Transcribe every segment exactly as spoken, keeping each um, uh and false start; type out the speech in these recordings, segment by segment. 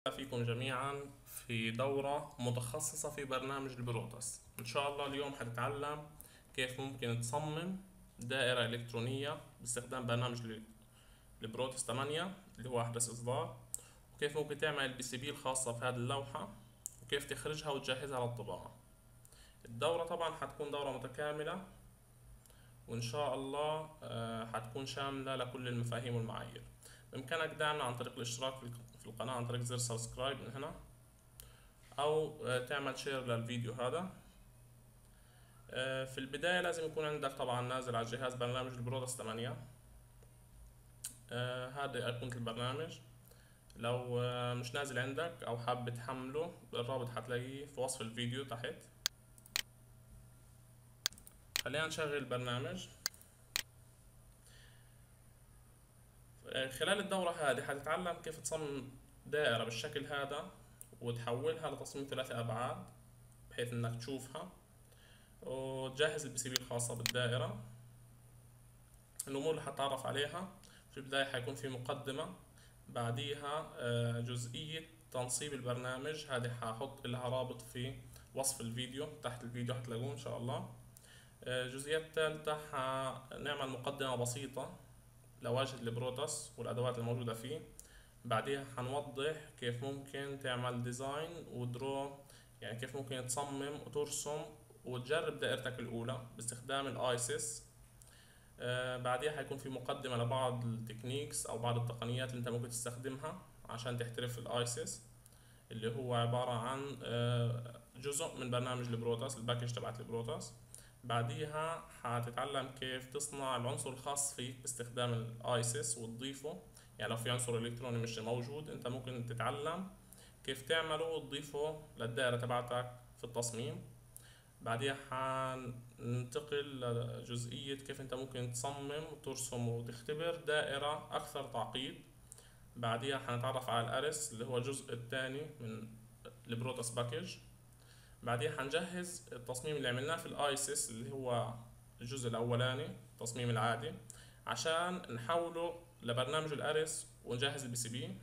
فيكم جميعا في دورة متخصصة في برنامج البروتوس. إن شاء الله اليوم حتتعلم كيف ممكن تصمم دائرة إلكترونية باستخدام برنامج ال- البروتوس ثمانية اللي هو أحدث إصدار، وكيف ممكن تعمل البي سي بي الخاصة في هذه اللوحة، وكيف تخرجها وتجهزها للطباعة. الدورة طبعا حتكون دورة متكاملة، وإن شاء الله آه، حتكون شاملة لكل المفاهيم والمعايير. بإمكانك دعمنا عن طريق الاشتراك في الق- في القناة عن طريق زر سبسكرايب من هنا، او آه، تعمل شير للفيديو هذا. آه، في البداية لازم يكون عندك طبعا نازل على الجهاز برنامج البرودكس ثمانية. آه، هذا أيقونة البرنامج. لو آه، مش نازل عندك او حابب تحمله، الرابط حتلاقيه في وصف الفيديو تحت. خلينا نشغل البرنامج. آه، خلال الدورة هذه حتتعلم كيف تصمم دائرة بالشكل هذا وتحولها لتصميم ثلاثي أبعاد بحيث إنك تشوفها، وتجهز البي سي بي الخاصة بالدائرة. الأمور اللي حتعرف عليها في البداية حيكون في مقدمة، بعديها آه، جزئية تنصيب البرنامج، هذه حاحط لها رابط في وصف الفيديو، تحت الفيديو حتلاقوه إن شاء الله. آه، الجزئية الثالثة حنعمل مقدمة بسيطة لواجهة البروتوس والأدوات الموجودة فيه. بعديها حنوضح كيف ممكن تعمل ديزاين ودرو، يعني كيف ممكن تصمم وترسم وتجرب دائرتك الأولى باستخدام الآيسيس. آه، بعديها حيكون في مقدمة لبعض التكنيكس أو بعض التقنيات اللي أنت ممكن تستخدمها عشان تحترف في الآيسيس، اللي هو عبارة عن آه، جزء من برنامج البروتوس، الباكج تبعت البروتوس. بعديها حتتعلم كيف تصنع العنصر الخاص فيك باستخدام الآيسيس وتضيفه. يعني لو في عنصر إلكتروني مش موجود، أنت ممكن تتعلم كيف تعمله وتضيفه للدائرة تبعتك في التصميم. بعديها حننتقل لجزئية كيف انت ممكن تصمم وترسم وتختبر دائرة أكثر تعقيد. بعديها حنتعرف على الأريس اللي هو الجزء الثاني من البروتوس باكج. بعديها حنجهز التصميم اللي عملناه في الايسيس اللي هو الجزء الأولاني التصميم العادي، عشان نحوله لبرنامج الأريس ونجهز البي سي بي.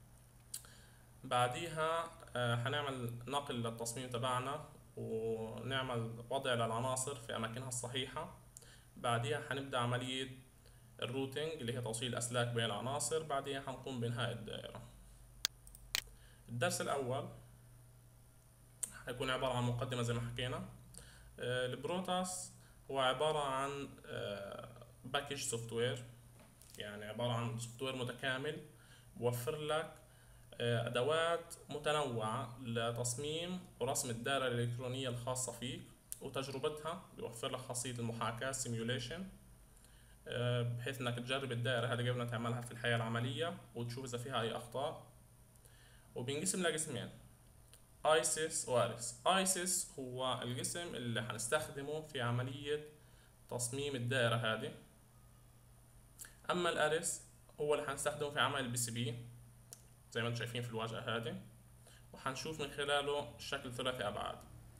بعديها آه، حنعمل نقل للتصميم تبعنا ونعمل وضع للعناصر في أماكنها الصحيحة. بعديها حنبدأ عملية الروتينج اللي هي توصيل الأسلاك بين العناصر. بعديها حنقوم بإنهاء الدائرة. الدرس الأول حيكون عبارة عن مقدمة زي ما حكينا. آه، البروتاس هو عبارة عن باكج سوفت وير، يعني عبارة عن سوفت وير متكامل بوفر لك آه، أدوات متنوعة لتصميم ورسم الدائرة الإلكترونية الخاصة فيك وتجربتها. بيوفر لك خاصية المحاكاة سيميوليشن، بحيث انك تجرب الدائرة هذه قبل ما تعملها في الحياة العملية وتشوف اذا فيها اي اخطاء. وبينقسم لقسمين، ايسيس واريس. ايسيس هو القسم اللي حنستخدمه في عملية تصميم الدائرة هذه، اما الاريس هو اللي حنستخدمه في عمل البي سي بي زي ما انتم شايفين في الواجهة هذه، وحنشوف من خلاله الشكل ثلاثي ابعاد.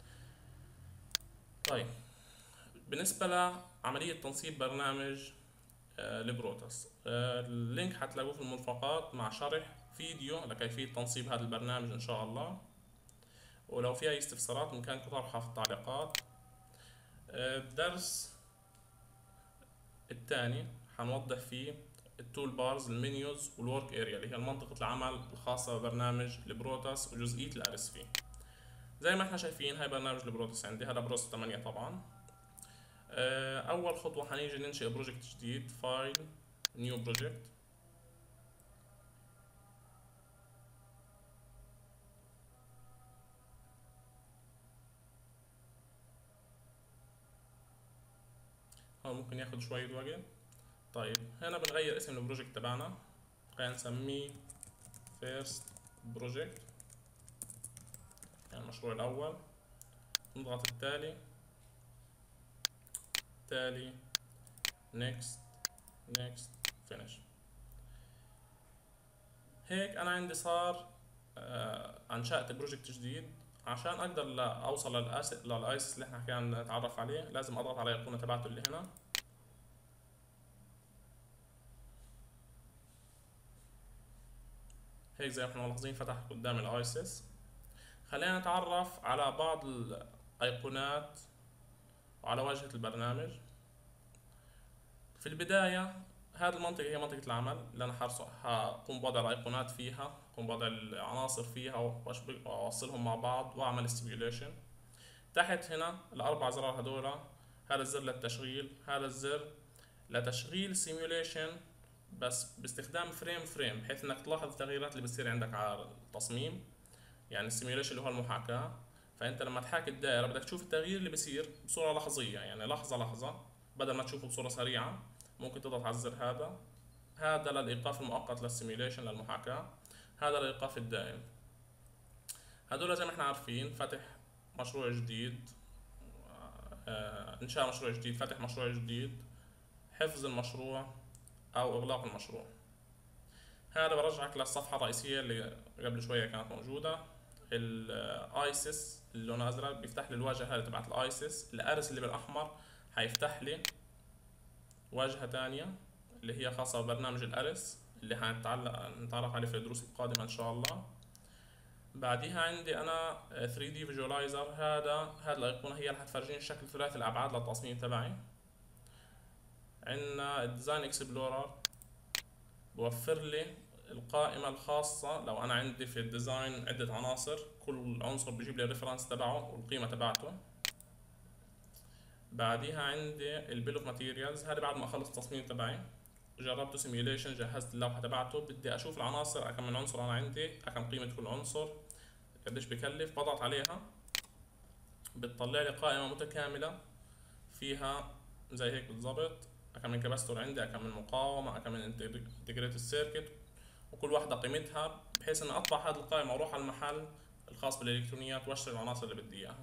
طيب، بالنسبة لعملية تنصيب برنامج آه، البروتوس، آه، اللينك حتلاقوه في المرفقات مع شرح فيديو لكيفية تنصيب هذا البرنامج إن شاء الله. ولو في أي استفسارات بإمكانكم طرحها في التعليقات. آه، الدرس الثاني حنوضح فيه التول بارز، المنيوز، والورك اريا اللي هي منطقة العمل الخاصة ببرنامج البروتوس وجزئية الارس فيه. زي ما احنا شايفين هاي برنامج البروتوس عندي، هذا بروتوس ثمانية طبعا. آه، أول خطوة حنيجي ننشئ بروجكت جديد، فايل، نيو بروجكت. هو ممكن ياخد شوية وقت. طيب، هنا بنغير اسم البروجكت تبعنا، خلينا نسميه فيرست بروجكت، يعني المشروع الأول. نضغط التالي، تالي، next next finish. هيك أنا عندي صار آه أنشأت بروجكت جديد. عشان أقدر لا أوصل للأس للأيس اللي احنا حكينا نتعرف عليه، لازم أضغط على الأيقونة تبعته اللي هنا. هيك زي ما احنا ملاحظين فتح قدام الايسس. خلينا نتعرف على بعض الايقونات وعلى واجهة البرنامج. في البداية هذه المنطقة هي منطقة العمل اللي أنا هقوم بوضع الأيقونات فيها، أقوم بوضع العناصر فيها وأشبك وأوصلهم مع بعض وأعمل سيميوليشن. تحت هنا الأربع زرار هذول، هذا الزر للتشغيل، هذا الزر لتشغيل سيميوليشن بس باستخدام فريم فريم، بحيث إنك تلاحظ التغييرات اللي بتصير عندك على التصميم. يعني السيميوليشن اللي هو المحاكاة، فأنت لما تحاكي الدائرة بدك تشوف التغيير اللي بيصير بصورة لحظية، يعني لحظة لحظة بدل ما تشوفه بصورة سريعة. ممكن تضغط على الزر هذا، هذا للإيقاف المؤقت للسيميوليشن للمحاكاة، هذا للإيقاف الدائم. هذول زي ما احنا عارفين فتح مشروع جديد، آه، إنشاء مشروع جديد، فتح مشروع جديد، حفظ المشروع أو إغلاق المشروع. هذا برجعك للصفحة الرئيسية اللي قبل شوية كانت موجودة. الايسس اللي لونه ازرق بيفتح لي الواجهه هذه تبعت الايسس. الارس اللي بالاحمر هيفتح لي واجهه تانية اللي هي خاصه ببرنامج الارس اللي هنتعلق نتعرف عليه في الدروس القادمه ان شاء الله. بعديها عندي انا ثري دي فيجواليزر. هذا هذه الايقونه هي اللي هتفرجيني شكل ثلاثي الابعاد للتصميم تبعي. عندنا الديزاين اكسبلورر بوفر لي القائمة الخاصة لو أنا عندي في الديزاين عدة عناصر، كل عنصر بيجيب لي الريفرنس تبعه والقيمة تبعته. بعديها عندي البيل اوف ماتيريالز، هذا بعد ما أخلص التصميم تبعي جربته سيميوليشن، جهزت اللوحة تبعته، بدي أشوف العناصر كم من عنصر أنا عندي، كم قيمة كل عنصر، قديش بكلف. بضغط عليها بتطلع لي قائمة متكاملة فيها زي هيك بالضبط كم من كباستور عندي، كم من مقاومة، كم من انتجريتد سيركت، وكل واحدة قيمتها، بحيث اني اطبع هذه القائمة واروح على المحل الخاص بالالكترونيات واشتري العناصر اللي بدي اياها.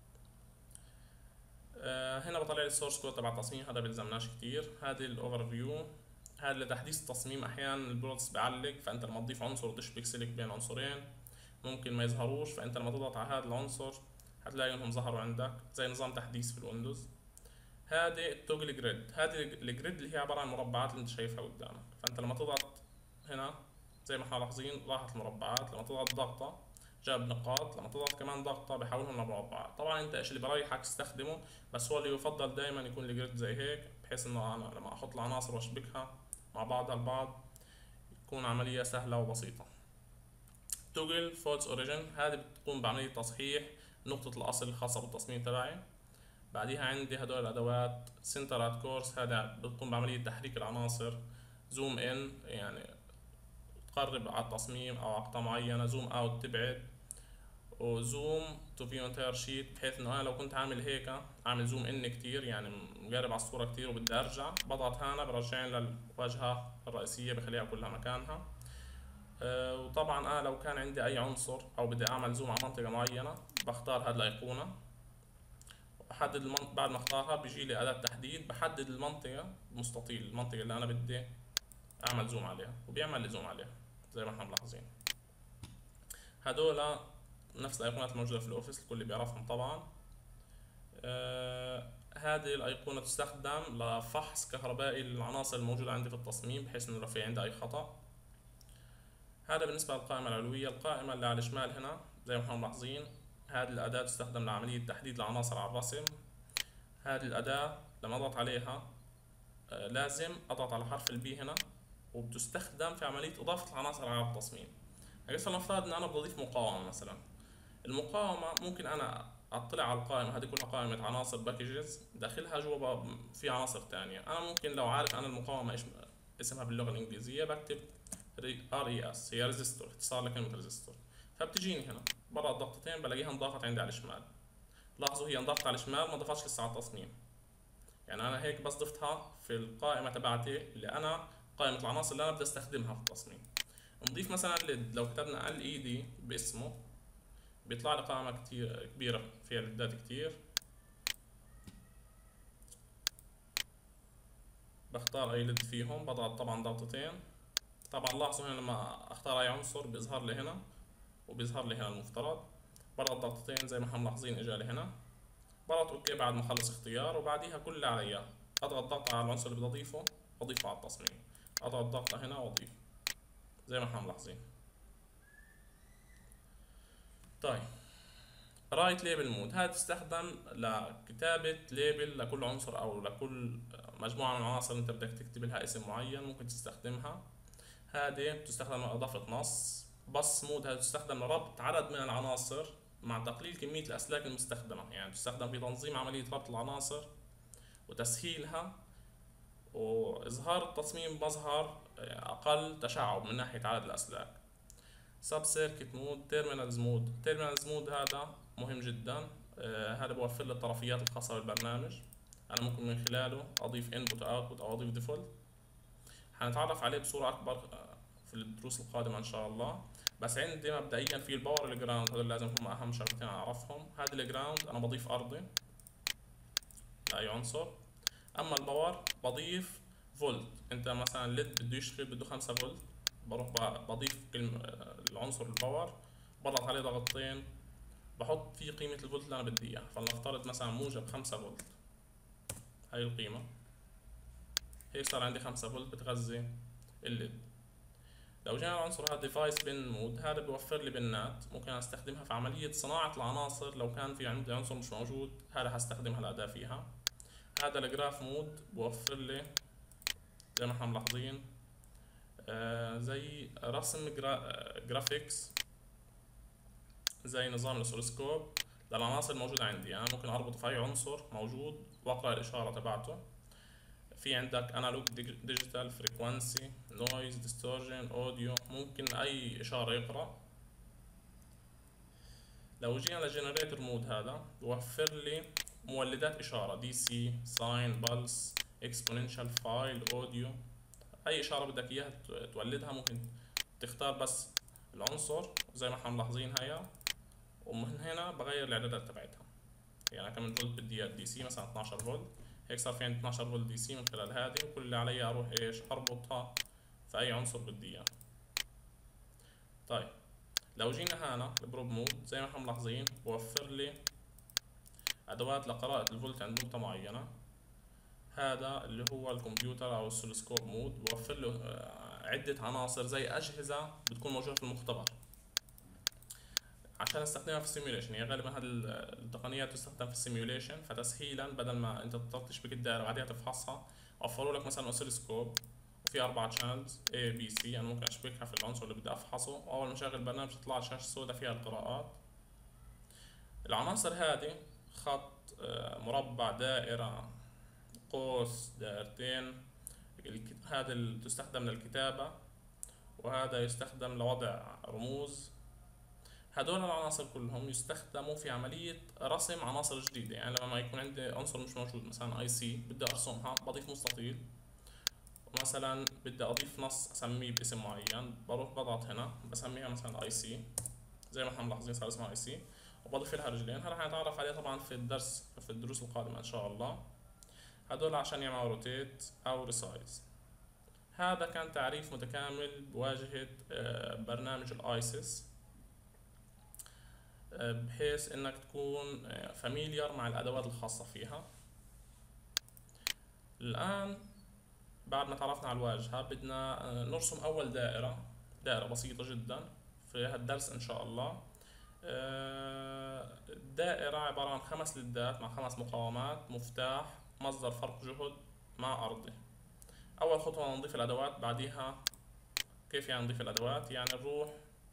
أه هنا بطلع لي السورس كود تبع التصميم، هذا بيلزمناش كتير. هذه الاوفر فيو، هذا لتحديث التصميم. احيانا البروتس بيعلق، فانت لما تضيف عنصر وتدش بيكسلك بين عنصرين ممكن ما يظهروش، فانت لما تضغط على هذا العنصر هتلاقي انهم ظهروا عندك زي نظام تحديث في الويندوز. هذه التوجل جريد، هذه الجريد اللي هي عبارة عن المربعات اللي انت شايفها قدامك، فانت لما تضغط هنا زي ما احنا لاحظين راحت المربعات، لما تضغط ضغطة جاب نقاط، لما تضغط كمان ضغطة بحولهم لمربعات. طبعا انت ايش اللي بريحك تستخدمه، بس هو اللي يفضل دايما يكون الجريد زي هيك، بحيث انه انا لما احط العناصر واشبكها مع بعضها البعض تكون عملية سهلة وبسيطة. توجل فولس اوريجين، هذه بتقوم بعملية تصحيح نقطة الأصل الخاصة بالتصميم تبعي. بعديها عندي هدول الأدوات سنتر ات كورس، هذا بتقوم بعملية تحريك العناصر. زوم ان يعني تقرب على التصميم أو على قطعة معينة، زوم اوت تبعد، وزوم تو فيو انتاير شيت، بحيث انه انا لو كنت عامل هيك عامل زوم ان كتير يعني مقرب على الصورة كتير وبدي ارجع، بضغط هنا برجعني للواجهة الرئيسية بخليها كلها مكانها. أه وطبعا انا لو كان عندي اي عنصر او بدي اعمل زوم على منطقة معينة بختار هذه الايقونة، بحدد المنطقة. بعد ما اختارها بيجي لي أداة تحديد، بحدد المنطقة المستطيل، المنطقة اللي أنا بدي أعمل زوم عليها وبيعمل لي زوم عليها زي ما احنا ملاحظين. هدول نفس الأيقونات الموجودة في الأوفيس الكل بيعرفهم طبعا. آه هذه الأيقونة تستخدم لفحص كهربائي للعناصر الموجودة عندي في التصميم، بحيث إنه لو في عندي أي خطأ. هذا بالنسبة للقائمة العلوية. القائمة اللي على الشمال هنا زي ما احنا ملاحظين هذه الأداة تستخدم لعملية تحديد العناصر على الرسم. هذه الأداة لما أضغط عليها آه لازم أضغط على حرف البي هنا، وبتستخدم في عملية إضافة العناصر على التصميم. يعني فلنفترض إن أنا بدي أضيف مقاومة مثلا. المقاومة ممكن أنا أطلع على القائمة هذه كلها قائمة عناصر باكجز، داخلها جوا في عناصر تانية. أنا ممكن لو عارف أنا المقاومة إيش اسمها باللغة الإنجليزية بكتب ار اي اس، هي ريزيستور، اختصار لكلمة ريزيستور. فبتجيني هنا بضغط ضغطتين بلاقيها انضافت عندي على الشمال. لاحظوا هي انضافت على الشمال ما ضافتش لسه على التصميم. يعني انا هيك بس ضفتها في القائمة تبعتي اللي انا قائمة العناصر اللي انا بدي استخدمها في التصميم. نضيف مثلا ليد، لو كتبنا ال اي دي باسمه بيطلع لي قائمة كتير كبيرة فيها ليدات كتير. بختار اي ليد فيهم، بضغط طبعا ضغطتين. طبعا لاحظوا هنا لما اختار اي عنصر بيظهر لي هنا وبيظهر لي هنا المفترض. بضغط ضغطتين زي ما احنا ملاحظين اجى لي هنا. بضغط اوكي بعد ما اخلص اختيار، وبعديها كل اللي عليا اضغط ضغطة على العنصر اللي بدي اضيفه واضيفه على التصميم، اضغط ضغطة هنا واضيف زي ما احنا ملاحظين. طيب، رايت ليبل مود هذا تستخدم لكتابة ليبل لكل عنصر أو لكل مجموعة من العناصر أنت بدك تكتب لها اسم معين ممكن تستخدمها. هذه بتستخدم لإضافة نص. بس مود هذا تستخدم لربط عدد من العناصر مع تقليل كمية الأسلاك المستخدمة، يعني تستخدم في تنظيم عملية ربط العناصر وتسهيلها وإظهار التصميم بمظهر أقل تشعب من ناحية عدد الأسلاك. سب سيركت مود، تيرمينالز مود. تيرمينالز مود هذا مهم جدا. آه هذا بوفر لي الطرفيات الخاصة بالبرنامج، أنا ممكن من خلاله أضيف input و output أو أضيف default. حنتعرف عليه بصورة أكبر في الدروس القادمة إن شاء الله. بس عندي مبدئيا في الباور والجراوند، هذول لازم هم أهم شغلتين أعرفهم. هذا الجراوند أنا بضيف أرضي لأي عنصر، أما الباور بضيف فولت. أنت مثلا ليد بده يشتغل بده خمسة فولت، بروح بضيف العنصر الباور، بضغط عليه ضغطتين بحط فيه قيمة الفولت اللي أنا بدي إياها. فلنفترض مثلا موجب خمسة فولت، هاي القيمة، هيك صار عندي خمسة فولت بتغذي الليد. لو جينا العنصر هذا ديفايس بن مود، هذا بيوفر لي بنات ممكن استخدمها في عملية صناعة العناصر. لو كان في عندي عنصر مش موجود هذا هستخدم هالأداة فيها. هذا الجراف مود بوفر لي زي ما احنا ملاحظين آه زي رسم جرا... جرافيكس، زي نظام الاسلسكوب للعناصر الموجودة عندي. يعني ممكن اربط في اي عنصر موجود واقرأ الاشارة تبعته. في عندك انالوج، ديجيتال، فريكوانسي، نويز، ديستورجن، اوديو، ممكن اي اشارة يقرأ. لو جينا للجنريتور مود هذا بوفر لي مولدات اشارة، دي سي، ساين، بلس، اكسبوننشال، فايل، اوديو. اي اشارة بدك اياها تولدها ممكن تختار بس العنصر زي ما احنا ملاحظين هيا، ومن هنا بغير الاعدادات تبعتها. يعني كم فولت بدي اياه دي سي مثلا اثناشر فولت، هيك صار في عندي اثناشر فولت دي سي من خلال هذه، وكل اللي علي اروح ايش اربطها في اي عنصر بدي اياه. طيب لو جينا هنا البروب مود زي ما احنا ملاحظين بوفر لي ادوات لقراءة الفولت عند نقطة معينة. هذا اللي هو الكمبيوتر او السلسكوب مود، بوفر له عدة عناصر زي اجهزة بتكون موجودة في المختبر عشان استخدمها في السيميوليشن. يعني غالبا هذه التقنيات تستخدم في السيميوليشن، فتسهيلا بدل ما انت تضطر تشبك الدائره وبعدين تفحصها، وفروا لك مثلا اوسيلوسكوب وفي اربع شانلز A B C، انا ممكن اشبكها في العنصر اللي بدي افحصه، واول ما اشغل البرنامج تطلع الشاشه السوداء فيها القراءات. العناصر هذه خط، مربع، دائره، قوس، دائرتين. هذا اللي تستخدم للكتابه، وهذا يستخدم لوضع رموز. هدول العناصر كلهم يستخدموا في عملية رسم عناصر جديدة. يعني لما يكون عندي عنصر مش موجود مثلا اي سي بدي ارسمها، بضيف مستطيل، ومثلا بدي اضيف نص اسميه باسم معين، بروح بضغط هنا بسميها مثلا اي سي زي ما احنا ملاحظين صار اسمها اي سي، وبضيف لها رجلين. هلا حنتعرف عليها طبعا في الدرس في الدروس القادمة ان شاء الله. هدول عشان يعملوا روتيت او ريسايز. هذا كان تعريف متكامل بواجهة برنامج الايسيس، بحيث انك تكون فاميليار مع الادوات الخاصة فيها. الان بعد ما تعرفنا على الواجهة بدنا نرسم اول دائرة، دائرة بسيطة جدا في هالدرس ان شاء الله. الدائرة عبارة عن خمس لدات مع خمس مقاومات، مفتاح، مصدر فرق جهد مع ارضي. اول خطوة نضيف الادوات. بعديها كيف يعني نضيف الادوات؟ يعني نروح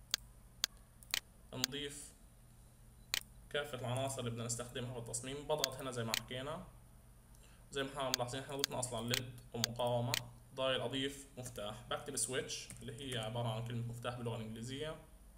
نضيف كافة العناصر اللي بدنا نستخدمها في التصميم. بضغط هنا زي ما حكينا، زي ما احنا ملاحظين احنا ضفنا اصلا ليد ومقاومة. ضايل اضيف مفتاح، بكتب سويتش اللي هي عبارة عن كلمة مفتاح باللغة الانجليزية.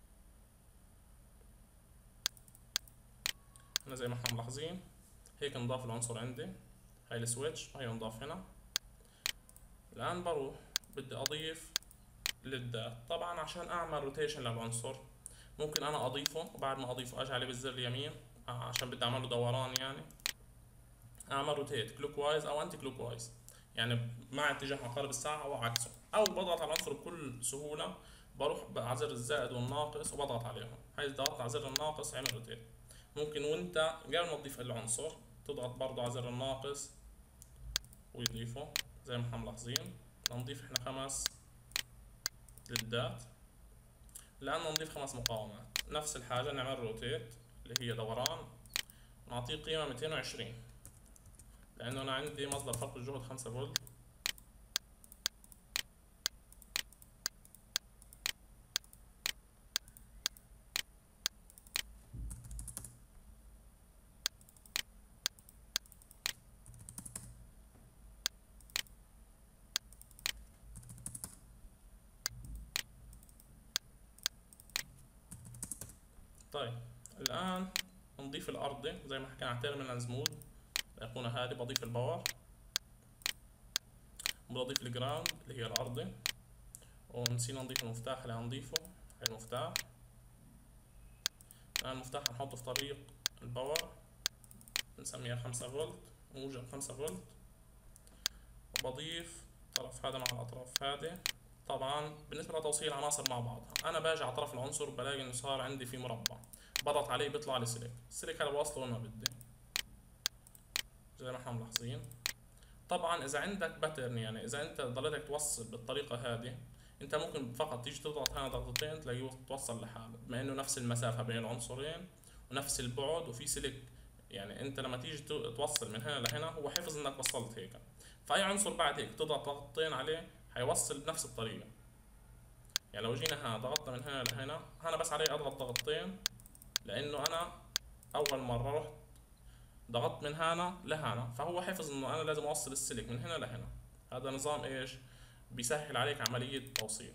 هنا زي ما احنا ملاحظين هيك نضاف العنصر عندي، هاي السويتش وهي نضاف هنا. الان بروح بدي اضيف ليدات. طبعا عشان اعمل روتيشن للعنصر ممكن انا اضيفه، وبعد ما اضيفه اجي عليه بالزر اليمين عشان بدي اعمل له دوران، يعني اعمل روتيت كلوك وايز او انتي كلوك وايز، يعني مع اتجاه عقارب الساعة او عكسه. او بضغط على العنصر بكل سهولة، بروح على زر الزائد والناقص وبضغط عليهم. هاي ضغطت على زر الناقص عمل روتيت. ممكن وانت قبل ما تضيف العنصر تضغط برضه على زر الناقص ويضيفه زي ما احنا ملاحظين. نضيف احنا خمس لدات. الان نضيف خمس مقاومات. نفس الحاجة نعمل روتيت اللي هي دوران، ونعطيه قيمة مئتين وعشرين لأنه أنا عندي مصدر فرق الجهد خمسة فولت. طيب الآن نضيف الأرضي زي ما حكينا على تيرمينال سموث، الأيقونة هذه بضيف الباور، بضيف الجراوند اللي هي الأرضي، ونسينا نضيف المفتاح اللي هنضيفه هي المفتاح. الآن المفتاح هنحطه في طريق الباور، بنسميها خمسة فولت، موجب خمسة فولت، وبضيف الطرف هذا مع الأطراف هذه. طبعا بالنسبة لتوصيل العناصر مع بعضها، أنا باجي على طرف العنصر بلاقي إنه صار عندي في مربع، بضغط عليه بيطلع لي سلك، السلك هذا بوصله وين ما بدي زي ما احنا ملاحظين. طبعا إذا عندك باترن، يعني إذا أنت ضليتك توصل بالطريقة هذه، أنت ممكن فقط تيجي تضغط هنا ضغطتين تلاقيه توصل لحاله، بما إنه نفس المسافة بين العنصرين ونفس البعد وفي سلك. يعني أنت لما تيجي توصل من هنا لهنا هو حفظ إنك وصلت هيك، فأي عنصر بعد هيك تضغط ضغطتين عليه هيوصل بنفس الطريقة. يعني لو جينا هنا ضغطنا من هنا لهنا، هنا بس علي اضغط ضغطتين لانه انا اول مرة رحت ضغطت من هنا لهنا، فهو حفظ انه انا لازم اوصل السلك من هنا لهنا. هذا نظام ايش بيسهل عليك عملية التوصيل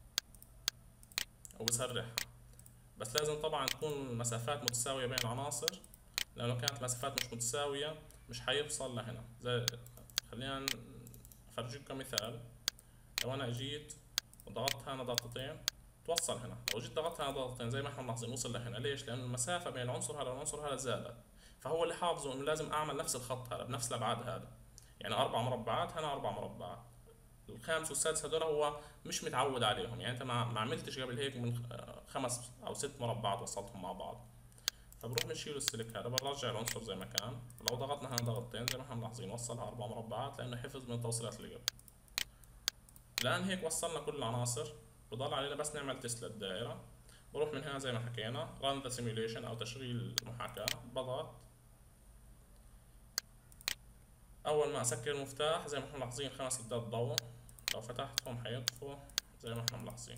او بيسرعها، بس لازم طبعا تكون المسافات متساوية بين العناصر، لانه كانت المسافات مش متساوية مش حيوصل لهنا. زي خلينا افرجيكم مثال، لو انا اجيت وضغطت هنا ضغطتين توصل هنا، لو جيت ضغطت هنا ضغطتين زي ما احنا ملاحظين وصل لهنا. ليش؟ لأن المسافة بين العنصر هذا والعنصر هذا زادت، فهو اللي حافظه إنه لازم أعمل نفس الخط هذا بنفس الأبعاد هذا، يعني أربع مربعات هنا أربع مربعات. الخامس والسادس هذول هو مش متعود عليهم، يعني أنت ما ما عملتش قبل هيك من خمس أو ست مربعات وصلتهم مع بعض. فبروح بنشيل السلك هذا بنرجع العنصر زي ما كان، لو ضغطنا هنا ضغطتين زي ما احنا ملاحظين وصلها أربع مربعات لأنه حفظ من التوصيلات اللي قبل. الآن هيك وصلنا كل العناصر، بضل علينا بس نعمل تيست للدائرة. بروح من هنا زي ما حكينا run the simulation أو تشغيل المحاكاة، بضغط. أول ما أسكر المفتاح زي ما احنا ملاحظين خمس لدات ضوء، لو فتحتهم حيطفوا زي ما احنا ملاحظين.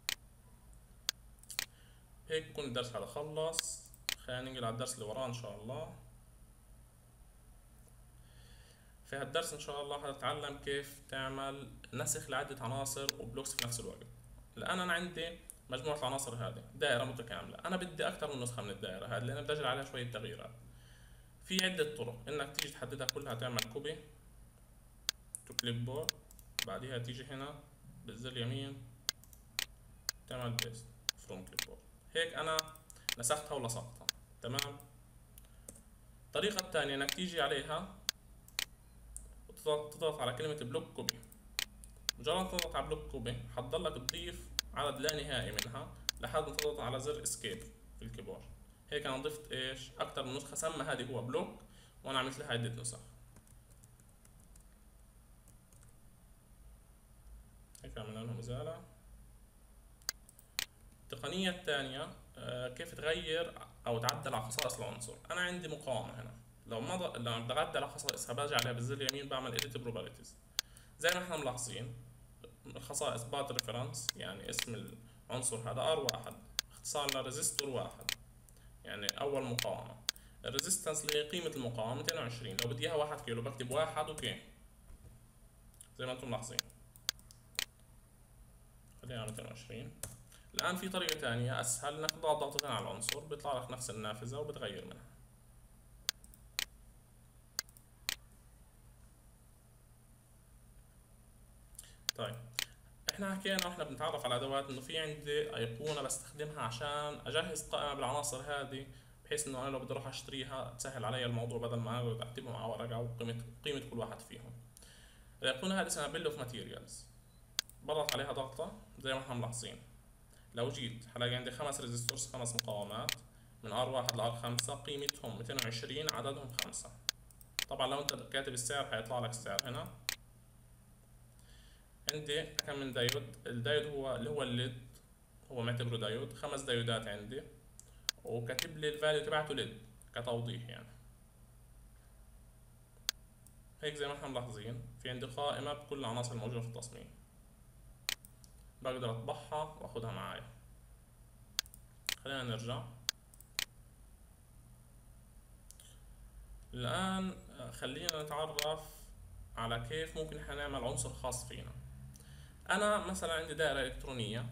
هيك بكون الدرس هذا خلص، خلينا ننقل على الدرس اللي وراه إن شاء الله. في هالدرس إن شاء الله هتتعلم كيف تعمل نسخ لعدة عناصر وبلوكس في نفس الوقت. الآن أنا عندي مجموعة العناصر هذه دائرة متكاملة، أنا بدي أكثر من نسخة من الدائرة هذه لأن بدي أجري عليها شوية تغييرات. في عدة طرق إنك تيجي تحددها كلها، تعمل كوبي تو كليب بورد، بعدها تيجي هنا بالزر يمين تعمل بيست فروم كليب بورد. هيك أنا نسختها ولصقتها تمام. الطريقة الثانية إنك تيجي عليها وتضغط على كلمة بلوك كوبي، مجرد تضغط على بلوك كوبي حتضلك تضيف عدد لا نهائي منها لحد ما تضغط على زر اسكيب في الكيبورد. هيك انا ضفت ايش اكثر من نسخه، سمى هذه هو بلوك وانا عملت لها عده نسخ. هيك عملنا لهم ازاله. التقنيه الثانيه آه كيف تغير او تعدل على خصائص العنصر. انا عندي مقاومه هنا، لو ما ض... لو بدي اعدل على خصائصها باجي عليها بالزر اليمين بعمل edit properties زي ما احنا ملاحظين. الخصائص بات ريفرنس يعني اسم العنصر هذا ار واحد، اختصار لريزستور واحد يعني اول مقاومه. الريزيستنس اللي هي قيمه المقاومه مئتين وعشرين، لو بدي اياها واحد كيلو بكتب واحد وكي زي ما انتم ملاحظين، خليها مئتين وعشرين. الان في طريقه ثانيه اسهل، انك تضغط ضغطتين على العنصر بيطلع لك نفس النافذه وبتغير منها. طيب احنا حكينا واحنا بنتعرف على ادوات انه في عندي ايقونه بستخدمها عشان اجهز قائمه بالعناصر هذه، بحيث انه انا لو بدي اروح اشتريها تسهل علي الموضوع بدل ما اقعد اكتبهم على ورقه وقيمه قيمه كل واحد فيهم. الايقونه هذه اسمها بيل اوف ماتيريالز، بضغط عليها ضغطه زي ما احنا ملاحظين. لو جيت هلاقي عندي خمس ريزستورز، خمس مقاومات من ار واحد ل ار خمسة، قيمتهم مئتين وعشرين، عددهم خمسة. طبعا لو انت كاتب السعر حيطلع لك السعر هنا. عندي كم من دايود، الدايود هو اللي هو الليد، هو معتبره دايود، خمس دايودات عندي وكاتب لي الفاليو تبعته ليد كتوضيح يعني. هيك زي ما احنا ملاحظين في عندي قائمة بكل العناصر الموجودة في التصميم، بقدر اطبعها واخدها معايا. خلينا نرجع الآن. خلينا نتعرف على كيف ممكن احنا نعمل عنصر خاص فينا. أنا مثلا عندي دائرة إلكترونية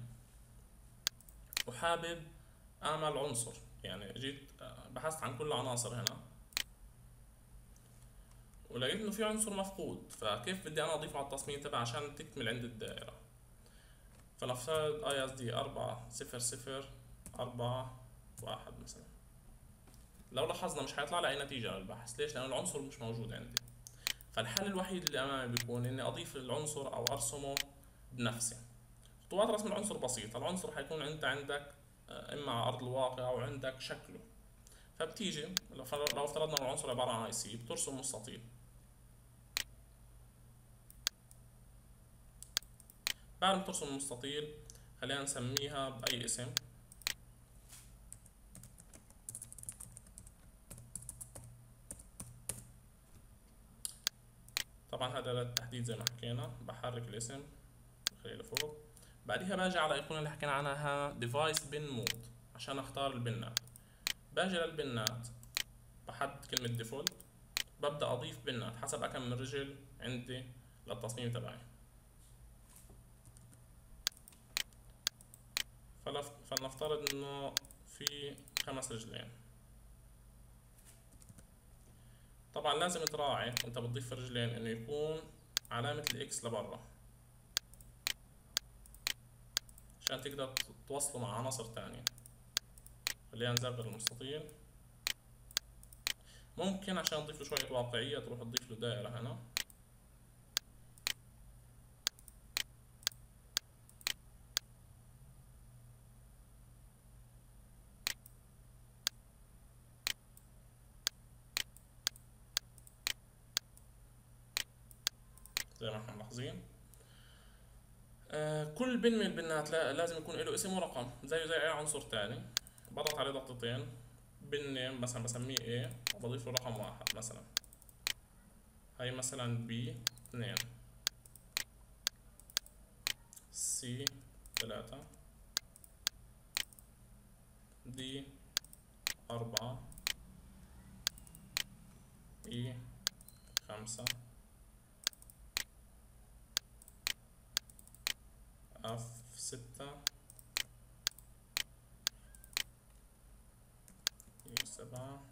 وحابب أعمل عنصر، يعني جيت بحثت عن كل العناصر هنا ولقيت إنه في عنصر مفقود، فكيف بدي أنا أضيفه على التصميم تبعي عشان تكمل عندي الدائرة؟ فنفترض اي اس دي أربعة صفر صفر أربعة واحد مثلا. لو لاحظنا مش هيطلع لي أي نتيجة للبحث، ليش؟ لأن العنصر مش موجود عندي. فالحل الوحيد اللي أمامي بيكون إني أضيف العنصر أو أرسمه بنفسي. خطوات رسم العنصر بسيطة. العنصر هيكون أنت عندك إما على أرض الواقع أو عندك شكله. فبتيجي لو لو افترضنا إن العنصر عبارة عن اي سي، بترسم مستطيل. بعد ما ترسم المستطيل خلينا نسميها بأي اسم. طبعا هذا للتحديد زي ما حكينا، بحرك الاسم بخليه لفوق. بعدها باجي على الايقونة اللي حكينا عنها ديفايس بن مود عشان اختار البنات. باجي للبنات بحدد كلمة ديفولت، ببدأ اضيف بنات حسب كم من رجل عندي للتصميم تبعي. فلنفترض انه في خمس رجلين. طبعا لازم تراعي وانت بتضيف الرجلين انه يكون علامة الاكس لبرا عشان تقدر توصله مع عناصر تانية. خلينا نصغر المستطيل. ممكن عشان نضيف له شوية واقعية تروح تضيف له دائرة هنا. زي ما احنا ملاحظين. آه كل بن من البنات لازم يكون له اسم ورقم زيه زي اي عنصر تاني. بضغط عليه ضغطتين. بن مثلا بسميه A وبضيف له رقم واحد مثلا. هاي مثلا B اثنين، C ثلاثة، D أربعة، E خمسة، F ستة، E سبعة،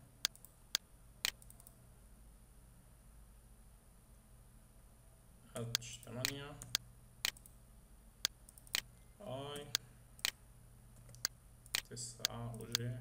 H ثمانية، I تسعة و J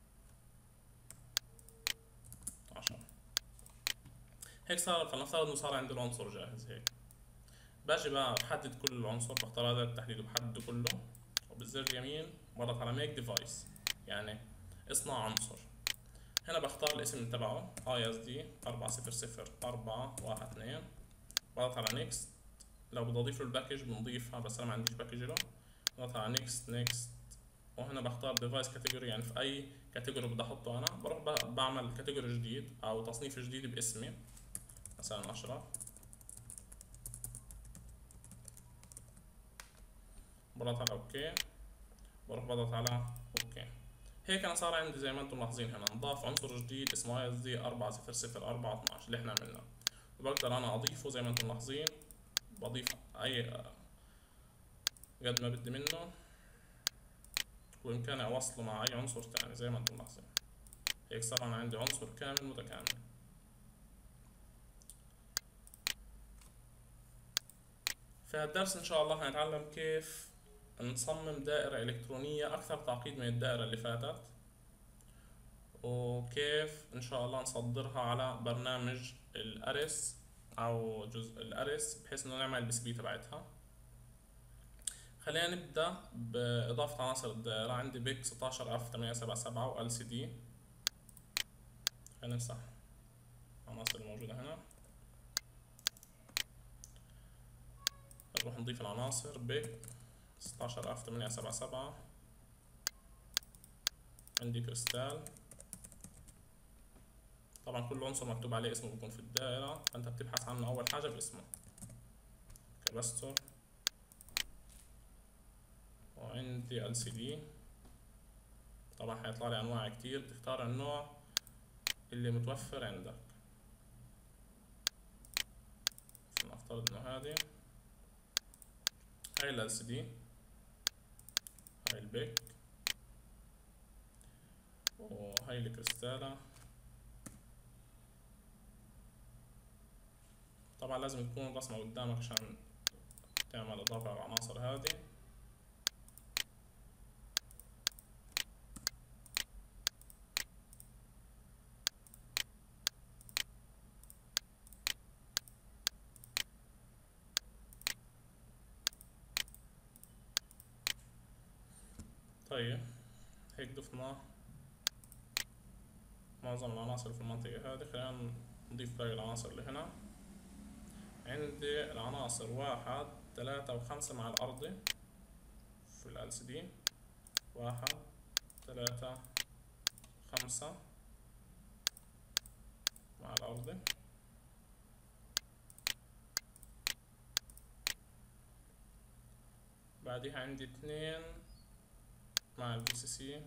عشرة. هيك صار. فلنفترض انه صار عندي العنصر جاهز هيك. باجي بقى بحدد كل العنصر، بختار هذا التحديد وبحدده كله، وبالزر اليمين بضغط على ميك ديفايس يعني اصنع عنصر. هنا بختار الاسم تبعه اي اس دي أربعة صفر صفر أربعة واحد اثنين، بضغط على نيكست. لو بدي اضيف له الباكج بنضيفها بس انا ما عنديش باكج له. بضغط على نيكست نيكست، وهنا بختار ديفايس كاتيجوري يعني في اي كاتيجوري بدي احطه انا. بروح بعمل كاتيجوري جديد او تصنيف جديد باسمي مثلا اشرف. بضغط على اوكي، بروح بضغط على اوكي. هيك انا صار عندي زي ما انتم ملاحظين هنا نضاف عنصر جديد اسمه اي اس دي أربعة صفر صفر أربعة اثناشر اللي احنا عملناه. وبقدر انا اضيفه زي ما انتم ملاحظين، بضيف اي قد ما بدي منه، وبامكاني اوصله مع اي عنصر تاني زي ما انتم ملاحظين. هيك صار انا عندي عنصر كامل متكامل. في هالدرس ان شاء الله هنتعلم كيف نصمم دائرة إلكترونية أكثر تعقيد من الدائرة اللي فاتت، وكيف إن شاء الله نصدرها على برنامج الأريس أو جزء الأريس بحيث إنه نعمل البي سي بي تبعتها. خلينا نبدأ بإضافة عناصر الدائرة. عندي بيك ستاشر اف ثمانية سبعة سبعة و ال سي دي. خلينا نمسح العناصر الموجودة هنا. نروح نضيف العناصر بيك ستاشر اف ثمانية سبعة سبعة عندي كريستال. طبعا كل عنصر مكتوب عليه اسمه بيكون في الدائرة، فانت بتبحث عنه اول حاجة باسمه. كاباستور، وعندي ال سي دي. طبعا هيطلع لي انواع كتير، بتختار النوع اللي متوفر عندك. نفترض انه هذه هاي ال ال سي دي، هاي البيك، وهاي الكريستالة. طبعا لازم تكون رسمة قدامك عشان تعمل اضافة على العناصر هذه. طيب هيك ضفنا معظم العناصر في المنطقة هذه، خلينا نضيف باقي العناصر اللي هنا. عندي العناصر واحد ثلاثة وخمسة مع الأرضي في ال ال سي دي، واحد ثلاثة خمسة مع الأرضي. بعدها عندي اثنين مع البي سي سي،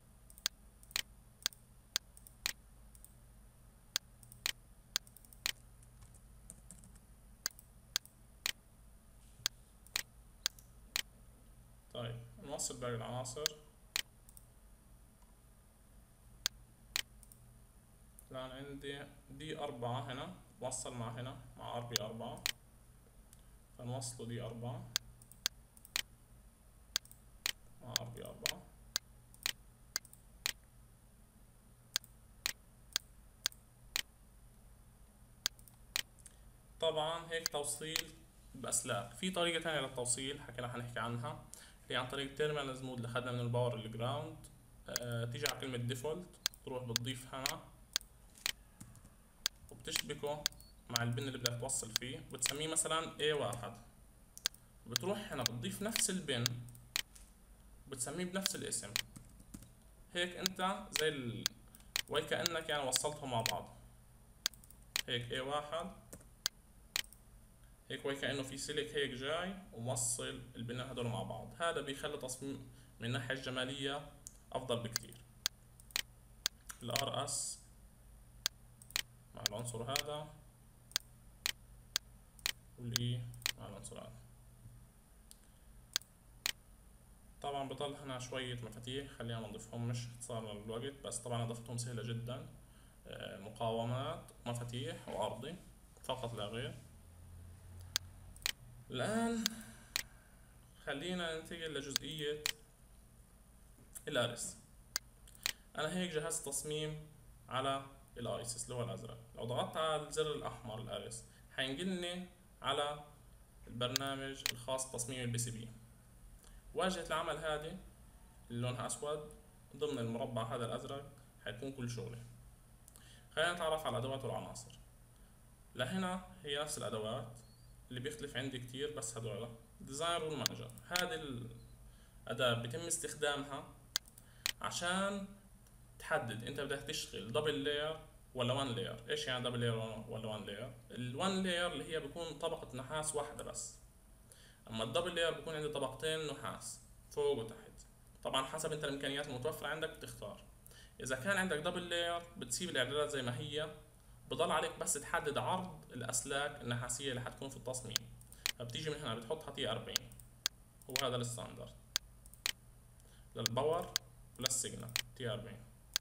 طيب نوصل باقي العناصر. الآن عندي دي أربعة هنا، وصل مع هنا مع ار بي أربعة، فنوصله دي أربعة مع ار بي أربعة. طبعا هيك توصيل بأسلاك. في طريقة تانية للتوصيل حكينا حنحكي عنها، هي عن طريق تيرمينالز مود اللي أخدنا من الباور للجراوند. أه تيجي على كلمة ديفولت، تروح بتضيف هنا وبتشبكه مع البن اللي بدك توصل فيه، بتسميه مثلا إيه واحد. بتروح هنا بتضيف نفس البن وبتسميه بنفس الاسم. هيك انت زي ال... وكأنك يعني وصلتهم مع بعض. هيك إيه واحد، هيك وكأنه في سلك هيك جاي وموصل البناء هدول مع بعض. هذا بيخلي تصميم من الناحية الجمالية أفضل بكتير. الار اس مع العنصر هذا، والاي مع العنصر هذا. طبعا بضل هنا شوية مفاتيح، خلينا ما نضيفهمش صار الوقت، بس طبعا اضافتهم سهلة جدا. مقاومات، مفاتيح، وارضي فقط لا غير. الآن خلينا ننتقل لجزئية الارس. انا هيك جهزت تصميم على الايسس اللي هو الازرق. لو ضغطت على الزر الاحمر الارس حينقلني على البرنامج الخاص بتصميم البي سي بي. واجهة العمل هذه اللي لونها اسود ضمن المربع هذا الازرق حيكون كل شغلي. خلينا نتعرف على الادوات والعناصر. لهنا هي نفس الادوات، اللي بيختلف عندي كتير بس هدول ديزاير والمانجر. هذه الاداة بيتم استخدامها عشان تحدد انت بدك تشتغل دبل لاير ولا وان لاير. ايش يعني دبل لاير ولا وان لاير؟ الوان لاير اللي هي بيكون طبقة نحاس واحدة بس، اما الدبل لاير بيكون عندي طبقتين نحاس فوق وتحت. طبعا حسب انت الامكانيات المتوفرة عندك بتختار. اذا كان عندك دبل لاير بتسيب الاعدادات زي ما هي، بضل عليك بس تحدد عرض الاسلاك النحاسية اللي حتكون في التصميم. فبتيجي من هنا بتحطها تي أربعين، هو هذا الستاندرد للباور وللسيجنال تي أربعين.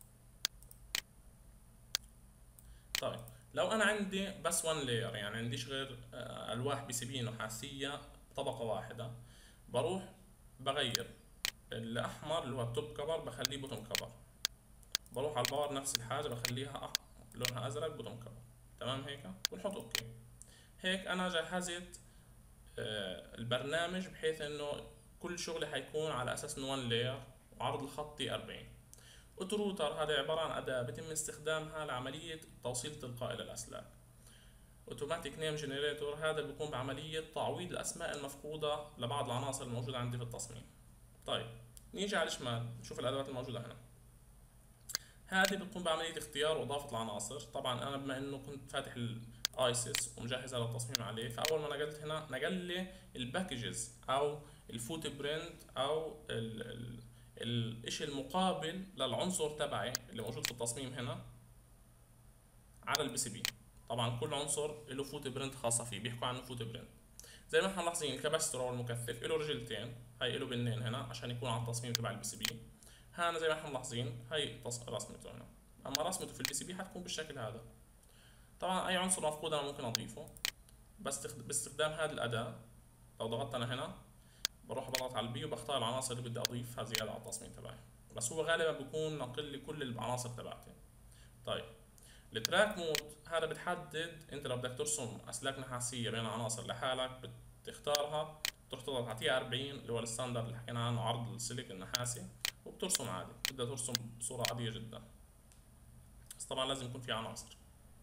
طيب لو انا عندي بس وان لاير، يعني عنديش غير الواح بي سي بي نحاسية طبقة واحدة، بروح بغير الاحمر اللي هو التوب كفر بخليه بوتوم كفر. بروح على الباور نفس الحاجة بخليها لونها ازرق بوتوم كفر. تمام هيك ونحط اوكي. هيك انا جهزت البرنامج بحيث انه كل شغلي حيكون على اساس انه وان لاير وعرض الخط تي أربعين. اوتوروتر هذا عبارة عن أداة بيتم استخدامها لعملية توصيل تلقائي للأسلاك. اوتوماتيك نيم جنريتور هذا بيقوم بعملية تعويض الأسماء المفقودة لبعض العناصر الموجودة عندي في التصميم. طيب نيجي على الشمال نشوف الأدوات الموجودة هنا. هذه بتقوم بعملية اختيار وإضافة العناصر. طبعا أنا بما إنه كنت فاتح الآيسيس ومجهز هذا التصميم عليه، فأول ما نقلت هنا نقل لي الباكجز أو الفوت برنت أو ال ال الإشي المقابل للعنصر تبعي اللي موجود في التصميم هنا على البي سي بي. طبعا كل عنصر له فوت برنت خاصة فيه، بيحكوا عنه فوت برنت. زي ما احنا ملاحظين الكباستور او المكثف له رجلتين، هي له بنين هنا عشان يكون على التصميم تبع البي سي بي. هنا زي ما احنا ملاحظين هي رسمته هنا، اما رسمته في البي سي بي حتكون بالشكل هذا. طبعا اي عنصر مفقود انا ممكن اضيفه بس باستخدام هذه الاداة. لو ضغطت انا هنا بروح بضغط على البي وبختار العناصر اللي بدي اضيفها زيادة على التصميم تبعي، بس هو غالبا بيكون ناقل لي كل العناصر تبعتي. طيب التراك مود هذا بتحدد انت لو بدك ترسم اسلاك نحاسيه بين عناصر لحالك، بتختارها تروح تضغط على تي أربعين اللي هو الستاندرد اللي حكينا عنه، عرض السلك النحاسي، وبترسم عادي، بتبدا ترسم بصوره عاديه جدا. بس طبعا لازم يكون في عناصر.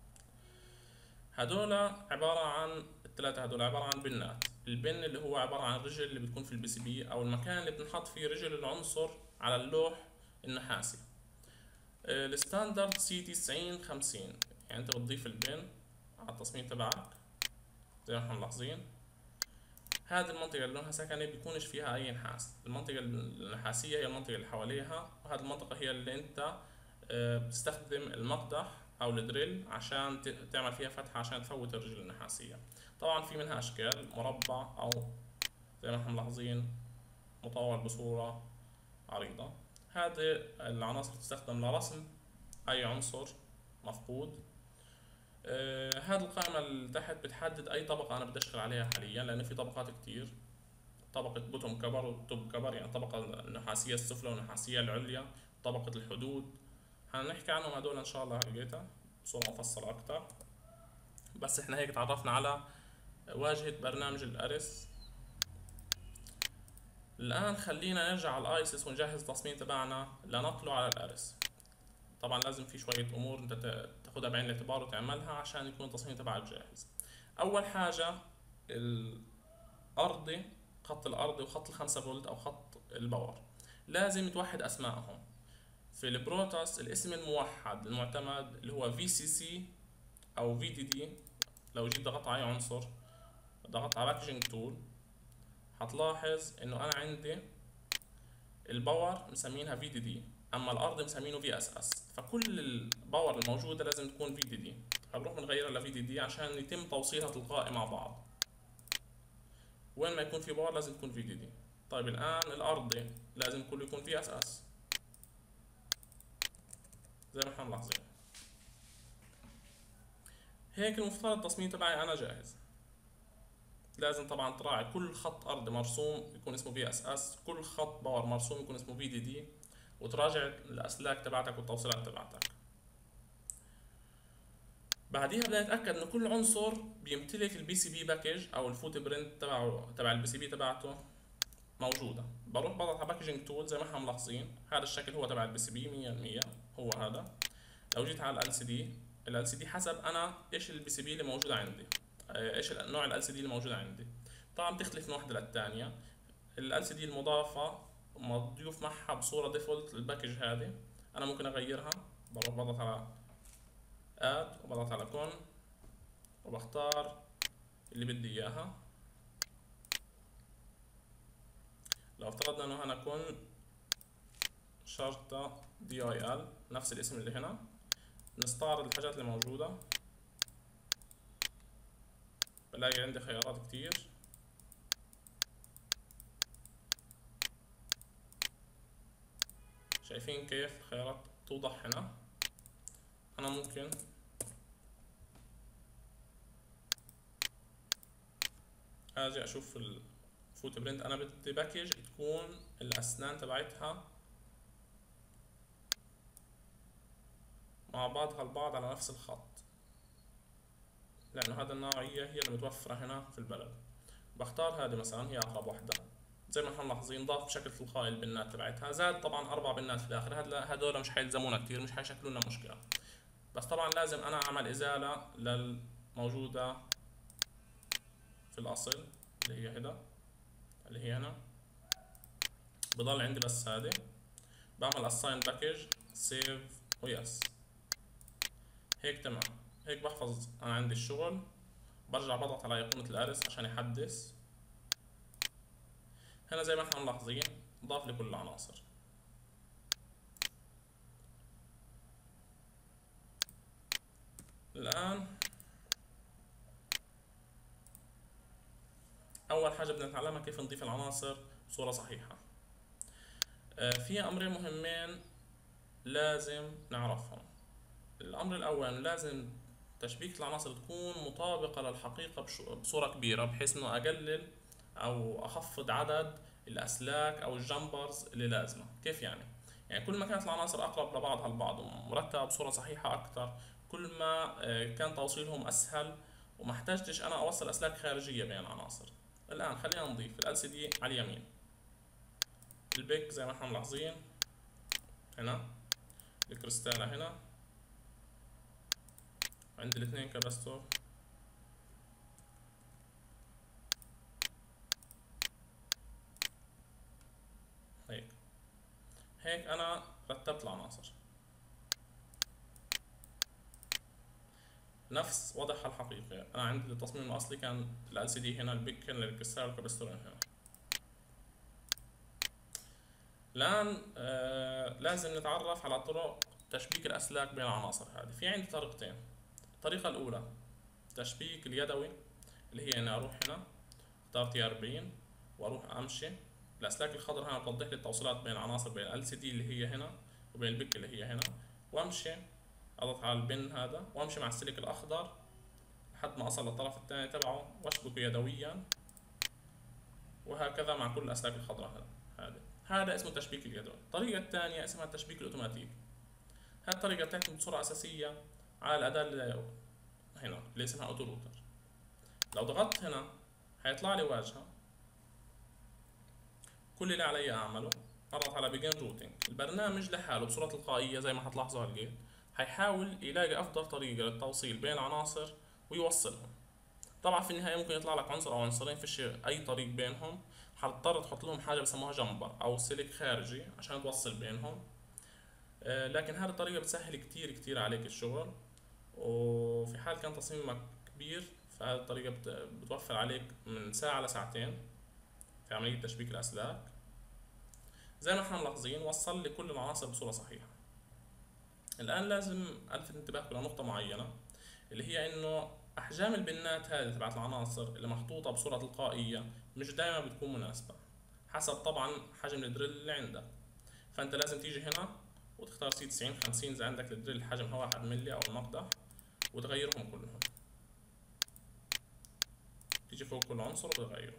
هدول عباره عن الثلاثه، هدول عباره عن بنات. البن اللي هو عباره عن الرجل اللي بتكون في البي سي بي او المكان اللي بنحط فيه رجل العنصر على اللوح النحاسي. الستاندرد سي تسعين خمسين، يعني انت بتضيف البن على التصميم تبعك زي ما احنا ملاحظين. هذه المنطقة اللي لونها سكني بيكونش فيها أي نحاس، المنطقة النحاسية هي المنطقة اللي حواليها، وهذه المنطقة هي اللي أنت بتستخدم المقدح أو الدريل عشان تعمل فيها فتحة عشان تفوت الرجل النحاسية. طبعا في منها أشكال مربع أو زي ما احنا ملاحظين مطول بصورة عريضة. هذه العناصر تستخدم لرسم أي عنصر مفقود. آه هذه القائمة اللي تحت بتحدد أي طبقة أنا بدي أشتغل عليها حاليا، لأن في طبقات كتير، طبقة بوتوم كبر وتوب كبر، يعني طبقة النحاسية السفلى والنحاسية العليا، طبقة الحدود. هنحكي عنهم هدول إن شاء الله هلقيتها بصورة مفصلة أكتر. بس إحنا هيك تعرفنا على واجهة برنامج الأريس. الآن خلينا نرجع على الآيسيس ونجهز التصميم تبعنا لنقله على الأريس. طبعا لازم في شوية أمور أنت تاخدها بعين الاعتبار وتعملها عشان يكون التصميم تبعك جاهز. أول حاجة الأرضي، خط الأرضي وخط الخمسة فولت أو خط الباور لازم توحد أسمائهم. في البروتوس الاسم الموحد المعتمد اللي هو في سي سي أو في دي دي. لو جيت ضغطت على أي عنصر، ضغطت على باكجينج تول، هتلاحظ إنه أنا عندي الباور مسمينها في دي دي، اما الارض مسمينه في اس اس، فكل الباور الموجوده لازم تكون في دي دي. هنروح بنغيرها لفي دي دي عشان يتم توصيلها تلقائي مع بعض. وين ما يكون في باور لازم تكون في دي دي. طيب الان الارضي لازم كله يكون في اس اس زي ما احنا ملاحظين. هيك المفترض التصميم تبعي انا جاهز. لازم طبعا تراعي كل خط ارضي مرسوم يكون اسمه في اس اس، كل خط باور مرسوم يكون اسمه في دي دي، وتراجع الاسلاك تبعتك والتوصيلات تبعتك. بعديها بدنا نتاكد ان كل عنصر بيمتلك البي سي بي باكج او الفوت برنت تبعه تبع البي سي بي تبعته موجوده. بروح بضغط على باكجينج تول زي ما احنا ملاحظين، هذا الشكل هو تبع البي سي بي مية بالمية هو هذا. لو جيت على ال سي دي، ال سي دي حسب انا ايش البي سي بي اللي موجوده عندي، ايش نوع ال سي دي اللي موجوده عندي. طبعا بتختلف من واحده للثانيه. ال سي دي المضافه مضيوف معها بصوره ديفولت الباكج هذه، انا ممكن اغيرها. بروح بضغط على اد وبضغط على كون وبختار اللي بدي اياها. لو افترضنا انه هنا كون شرطة دي اي ال نفس الاسم اللي هنا، نستعرض الحاجات اللي موجودة، بلاقي عندي خيارات كتير. شايفين كيف الخيارات توضح هنا. انا ممكن اجي اشوف الفوت برنت، انا بدي باكج تكون الاسنان تبعتها مع بعضها البعض على نفس الخط، لانه هذا النوعية هي اللي متوفرة هنا في البلد. بختار هذه مثلا هي اقرب وحدة. زي ما احنا ملاحظين ضاف بشكل تلقائي البنات تبعتها، زاد طبعا اربع بنات في الاخر. هدول مش حيلزمونا كتير، مش حيشكلوا لنا مشكلة، بس طبعا لازم انا اعمل ازالة للموجودة في الاصل اللي هي هنا اللي هي هنا. بضل عندي بس هذه. بعمل assign package save ويس. هيك تمام. هيك بحفظ انا عندي الشغل، برجع بضغط على ايقونة الارس عشان يحدث. هنا زي ما احنا ملاحظين ضاف لي كل العناصر. الآن أول حاجة بدنا نتعلمها كيف نضيف العناصر بصورة صحيحة. آه، في أمرين مهمين لازم نعرفهم. الأمر الأول، لازم تشبيكة العناصر تكون مطابقة للحقيقة بصورة كبيرة، بحيث إنه أقلل أو أخفض عدد الأسلاك أو الجامبرز اللي لازمة. كيف يعني؟ يعني كل ما كانت العناصر أقرب لبعضها البعض ومرتبة بصورة صحيحة أكتر، كل ما آه، كان توصيلهم أسهل وما احتاجتش أنا أوصل أسلاك خارجية بين العناصر. الآن خلينا نضيف ال إل سي دي على اليمين، البيك زي ما احنا ملاحظين هنا، الكريستالة هنا، عندي الاثنين كاباستور. هيك هيك أنا رتبت العناصر نفس وضعها الحقيقي. أنا عندي التصميم الأصلي كان ال إل سي دي هنا، البيك هنا، الكريستال والكاباستور هنا. الآن آه لازم نتعرف على طرق تشبيك الأسلاك بين العناصر هذه. في عندي طريقتين. الطريقة الأولى تشبيك اليدوي، اللي هي إني أروح هنا اختار تي أربعين وأروح أمشي. الأسلاك الخضراء هنا بتوضح لي التوصيلات بين العناصر، بين ال إل سي دي اللي هي هنا وبين البيك اللي هي هنا، وأمشي أضغط على البن هذا وأمشي مع السلك الأخضر لحد ما أصل للطرف الثاني تبعه وأشبكه يدويا، وهكذا مع كل الأسلاك الخضراء هذه. هذا اسمه التشبيك اليدوي. الطريقة الثانية اسمها التشبيك الأوتوماتيكي. هذه الطريقة بتعتمد بصورة أساسية على الأداة اللي هنا اللي اسمها أوتو روتر. لو ضغطت هنا هيطلع لي واجهة، كل اللي علي أعمله أضغط على بيجن روتينج. البرنامج لحاله بصورة تلقائية زي ما هتلاحظوا هالجيت هيحاول يلاقي أفضل طريقة للتوصيل بين العناصر ويوصلهم. طبعا في النهاية ممكن يطلع لك عنصر أو عنصرين فيش أي طريق بينهم، هتضطر تحط لهم حاجة بسموها جمبر أو سلك خارجي عشان توصل بينهم. آه لكن هذه الطريقة بتسهل كتير كتير عليك الشغل، وفي حال كان تصميمك كبير فهذه الطريقة بتوفر عليك من ساعة لساعتين في عملية تشبيك الأسلاك. زي ما احنا ملاحظين وصل لي كل العناصر بصورة صحيحة. الآن لازم ألفت انتباهكم لنقطة معينة، اللي هي إنه أحجام البنات هذه تبعت العناصر اللي محطوطة بصورة تلقائية مش دائما بتكون مناسبة، حسب طبعا حجم الدريل اللي عندك. فأنت لازم تيجي هنا وتختار سي تسعين خمسين إذا عندك الدريل حجمها واحد ملي أو المقدح، وتغيرهم كلهم. تيجي فوق كل عنصر وتغيره.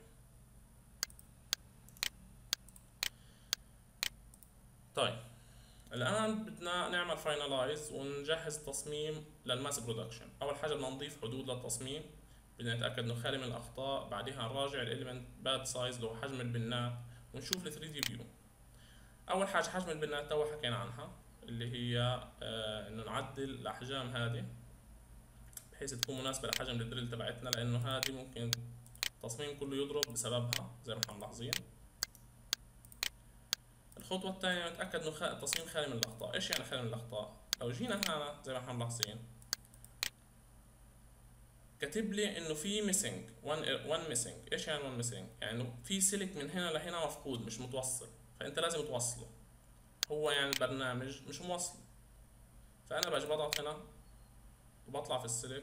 طيب الآن بدنا نعمل فاينلايز ونجهز التصميم للماس برودكشن. أول حاجة بدنا نضيف حدود للتصميم، بدنا نتأكد إنه خالي من الأخطاء. بعدها نراجع الإليمنت باد سايز اللي هو حجم البنات، ونشوف ال ثري دي فيو. أول حاجة حجم البنات تو حكينا عنها، اللي هي آه إنه نعدل الأحجام هذه بحيث تكون مناسبة لحجم الدريل تبعتنا، لأنه هذه ممكن التصميم كله يضرب بسببها زي ما احنا ملاحظين. الخطوة الثانية نتأكد إنه التصميم خالي من الأخطاء. إيش يعني خالي من الأخطاء؟ لو جينا هنا زي ما احنا ملاحظين كاتب لي إنه في ميسنج one missing. إيش يعني one missing؟ يعني إنه في سلك من هنا لهنا مفقود مش متوصل، فأنت لازم توصله. هو يعني البرنامج مش موصل، فأنا باجي بضغط هنا وبطلع في السلك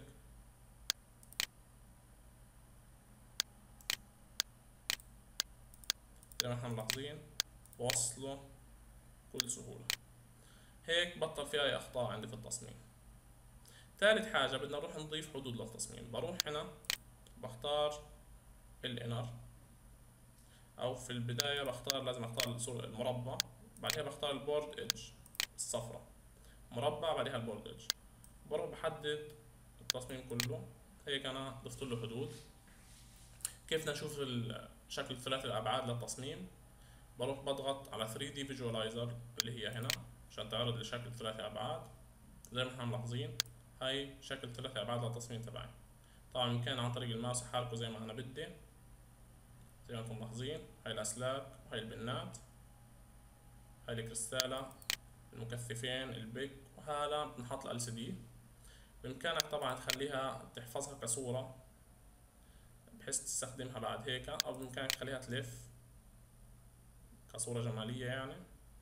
زي ما احنا ملاحظين، بوصله بكل سهولة. هيك بطل في أي أخطاء عندي في التصميم. ثالث حاجة بدنا نروح نضيف حدود للتصميم. بروح هنا بختار الانر، او في البداية بختار لازم اختار المربع، بعدها بختار البورد ايدج الصفراء، مربع بعدها البورد ايدج. بروح بحدد التصميم كله. هيك انا ضفت له حدود. كيف بدنا نشوف الشكل ثلاثي الابعاد للتصميم؟ بروح بضغط على ثري دي فيجواليزر اللي هي هنا عشان تعرض لي شكل ثلاثي ابعاد. زي ما احنا ملاحظين هاي شكل ثلاثي ابعاد للتصميم تبعي. طبعا ممكن عن طريق الماوس احركه زي ما انا بدي. زي ما انتم ملاحظين هاي الاسلاك وهاي البنات، هاي الكريستالة، المكثفين، البيك، هذا بنحط ال سي دي. بإمكانك طبعا تخليها تحفظها كصورة بحيث تستخدمها بعد هيك، أو بإمكانك تخليها تلف كصورة جمالية يعني.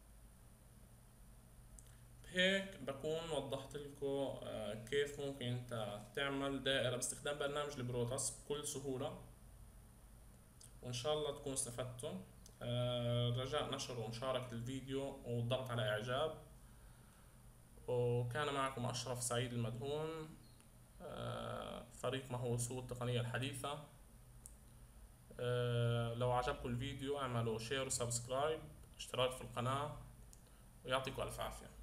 بهيك بكون وضحت لكم كيف ممكن انت تعمل دائرة باستخدام برنامج البروتاس بكل سهولة، وإن شاء الله تكونوا استفدتوا. رجاء نشر ومشاركة الفيديو والضغط على إعجاب. وكان معكم أشرف سعيد المدهون، فريق ما هو وصول التقنية الحديثة. لو عجبكم الفيديو اعملوا شير وسبسكرايب، اشتراك في القناة، ويعطيكم ألف عافية.